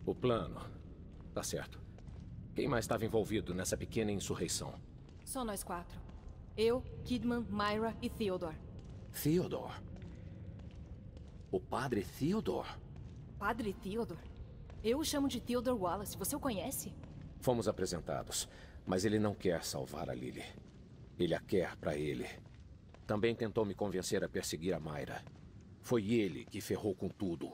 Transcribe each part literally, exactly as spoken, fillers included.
O plano. Tá certo. Quem mais estava envolvido nessa pequena insurreição? Só nós quatro. Eu, Kidman, Myra e Theodore. Theodore? O padre Theodore? Padre Theodore? Eu o chamo de Theodore Wallace. Você o conhece? Fomos apresentados, mas ele não quer salvar a Lily. Ele a quer pra ele. Também tentou me convencer a perseguir a Myra. Foi ele que ferrou com tudo.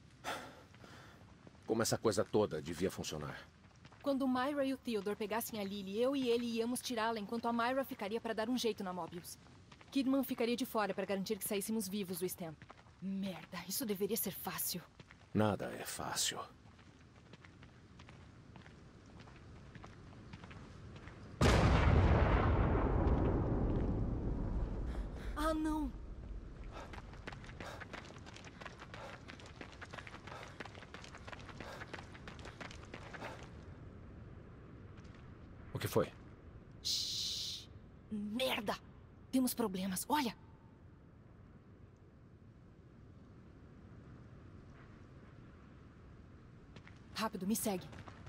Como essa coisa toda devia funcionar. Quando o Myra e o Theodore pegassem a Lily, eu e ele íamos tirá-la enquanto a Myra ficaria para dar um jeito na Mobius. Kidman ficaria de fora para garantir que saíssemos vivos do Stem. Merda, isso deveria ser fácil. Nada é fácil. Ah, não! O que foi? Shhh. Merda! Temos problemas, olha! Rápido, me segue.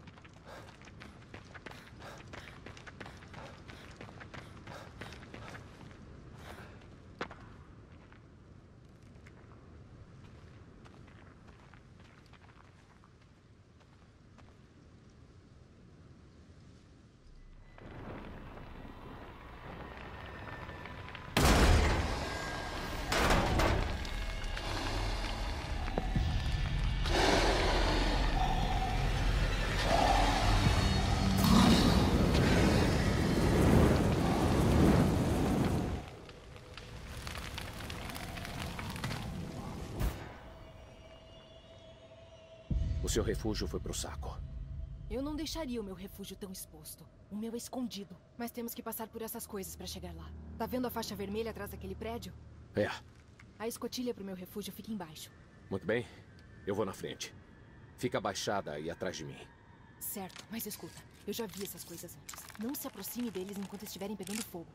O seu refúgio foi pro saco. Eu não deixaria o meu refúgio tão exposto. O meu é escondido. Mas temos que passar por essas coisas para chegar lá. Tá vendo a faixa vermelha atrás daquele prédio? É. A escotilha pro meu refúgio fica embaixo. Muito bem. Eu vou na frente. Fica abaixada aí atrás de mim. Certo, mas escuta. Eu já vi essas coisas antes. Não se aproxime deles enquanto estiverem pegando fogo.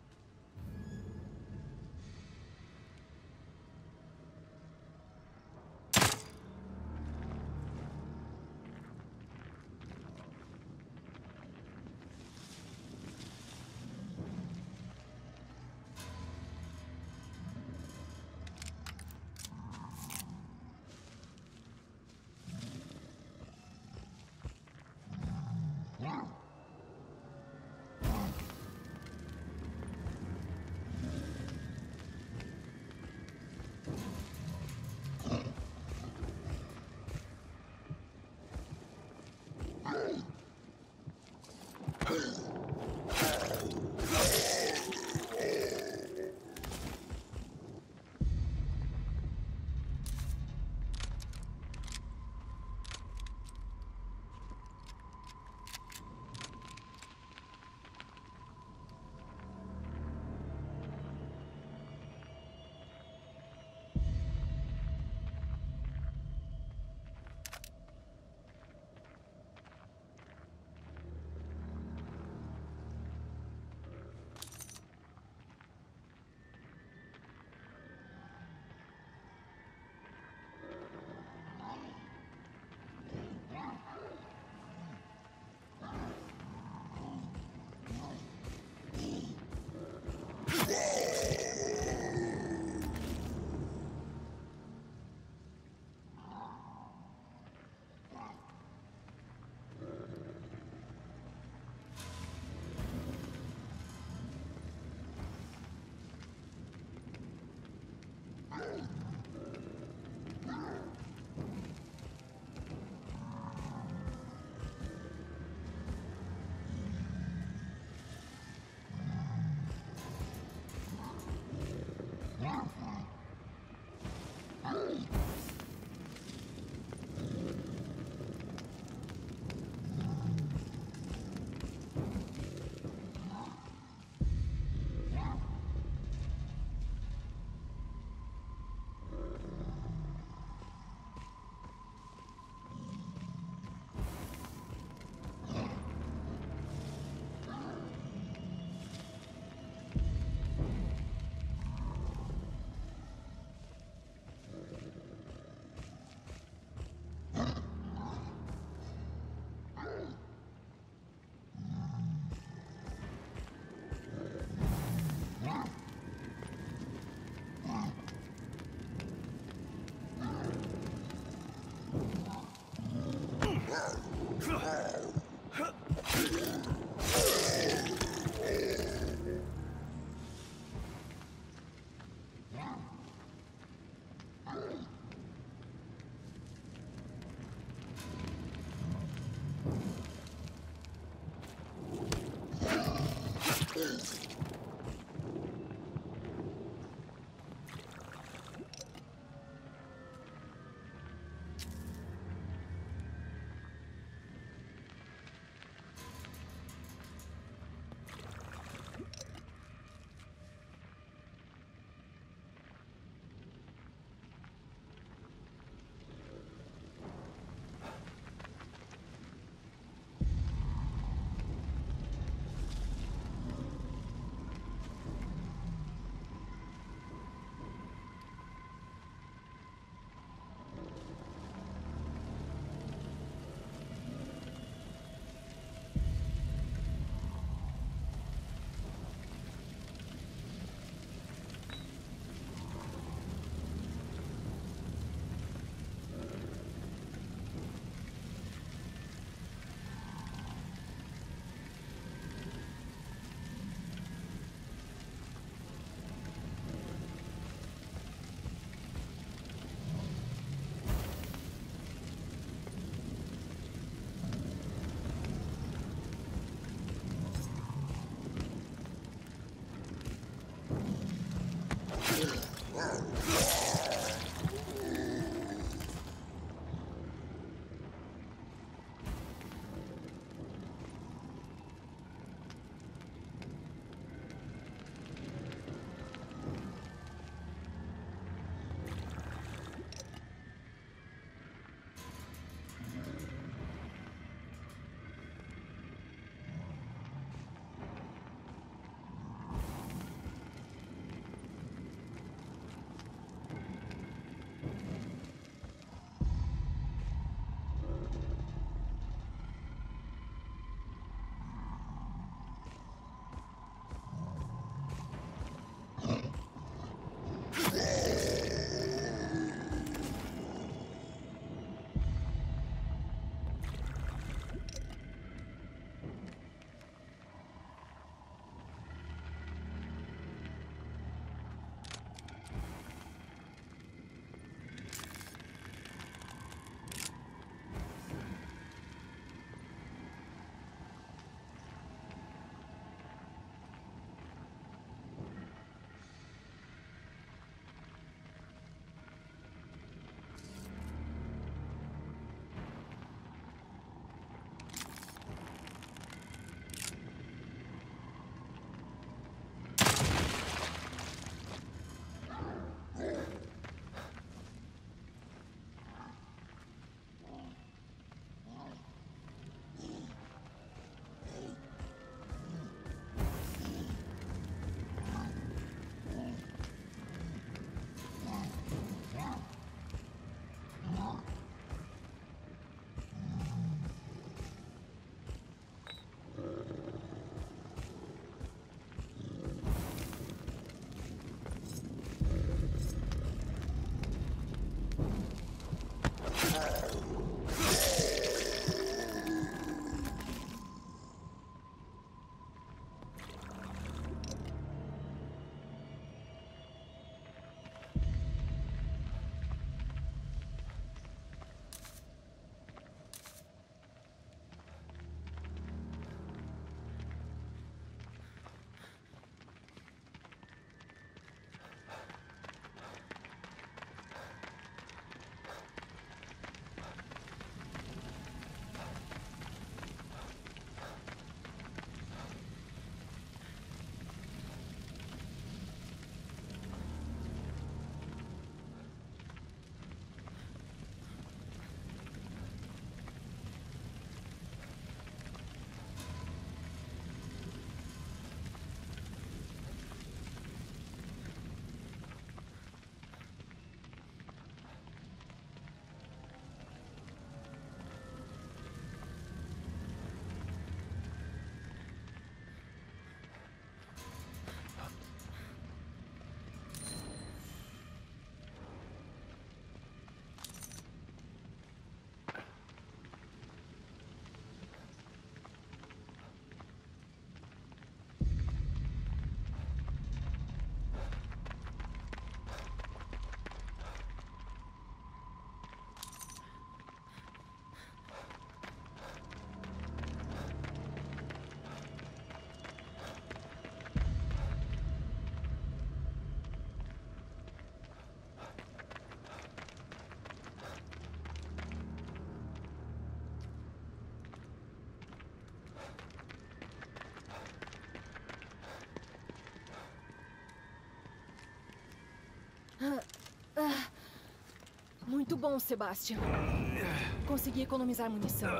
Muito bom, Sebastian. Consegui economizar munição.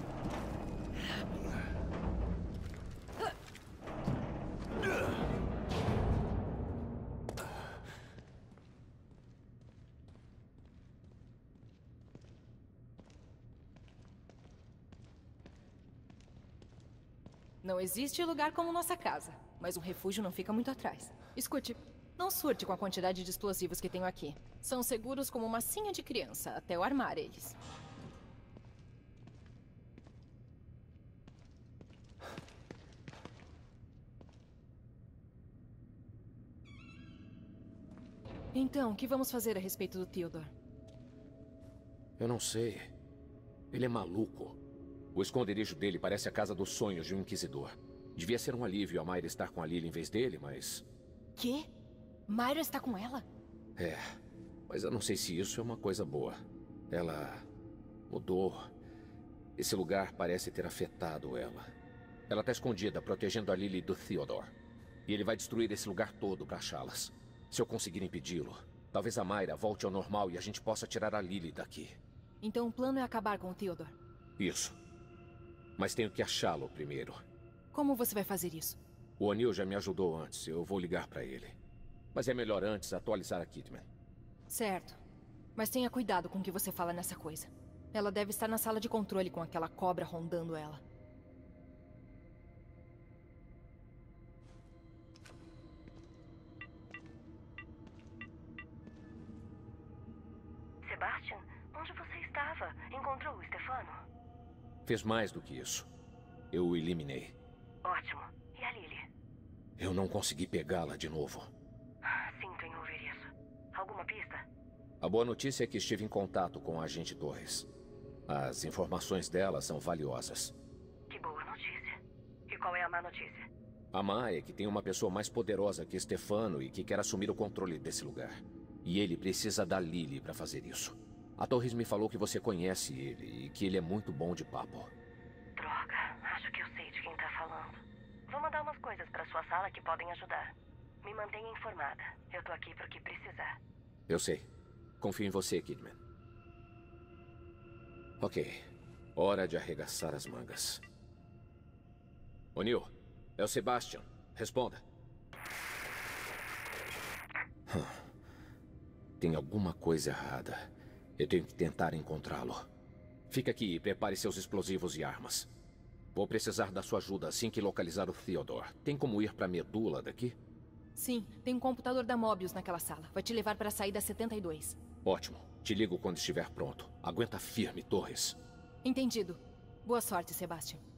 Não existe lugar como nossa casa, mas um refúgio não fica muito atrás. Escute, não surte com a quantidade de explosivos que tenho aqui. São seguros como massinha de criança, até eu armar eles. Então, o que vamos fazer a respeito do Theodore? Eu não sei. Ele é maluco. O esconderijo dele parece a casa dos sonhos de um inquisidor. Devia ser um alívio a Mayra estar com a Lily em vez dele, mas... Quê? Mayra está com ela? É, mas eu não sei se isso é uma coisa boa. Ela mudou. Esse lugar parece ter afetado ela. Ela está escondida, protegendo a Lily do Theodore. E ele vai destruir esse lugar todo para achá-las. Se eu conseguir impedi-lo, talvez a Mayra volte ao normal e a gente possa tirar a Lily daqui. Então o plano é acabar com o Theodore? Isso. Mas tenho que achá-lo primeiro. Como você vai fazer isso? O O'Neill já me ajudou antes. Eu vou ligar para ele. Mas é melhor antes atualizar a Kidman. Certo. Mas tenha cuidado com o que você fala nessa coisa. Ela deve estar na sala de controle com aquela cobra rondando ela. Sebastian, onde você estava? Encontrou o Stefano? Fez mais do que isso. Eu o eliminei. Ótimo. E a Lily? Eu não consegui pegá-la de novo. Sinto em ouvir isso. Alguma pista? A boa notícia é que estive em contato com a agente Torres. As informações dela são valiosas. Que boa notícia. E qual é a má notícia? A má é que tem uma pessoa mais poderosa que Stefano e que quer assumir o controle desse lugar. E ele precisa da Lily para fazer isso. A Torres me falou que você conhece ele e que ele é muito bom de papo. Droga, acho que eu sei de quem tá falando. Vou mandar umas coisas pra sua sala que podem ajudar. Me mantenha informada. Eu tô aqui pro que precisar. Eu sei. Confio em você, Kidman. Ok. Hora de arregaçar as mangas. O'Neill, é o Sebastian. Responda. Tem alguma coisa errada. Eu tenho que tentar encontrá-lo. Fica aqui e prepare seus explosivos e armas. Vou precisar da sua ajuda assim que localizar o Theodore. Tem como ir para a medula daqui? Sim, tem um computador da Mobius naquela sala. Vai te levar para a saída setenta e dois. Ótimo. Te ligo quando estiver pronto. Aguenta firme, Torres. Entendido. Boa sorte, Sebastian.